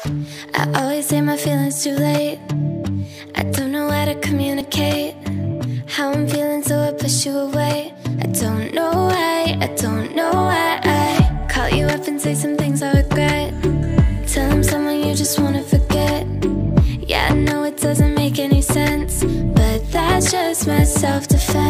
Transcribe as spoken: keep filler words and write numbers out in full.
I always say my feelings too late. I don't know how to communicate how I'm feeling, so I push you away. I don't know why, I don't know why I call you up and say some things I regret. Tell I'm someone you just wanna forget. Yeah, I know it doesn't make any sense, but that's just my self-defense.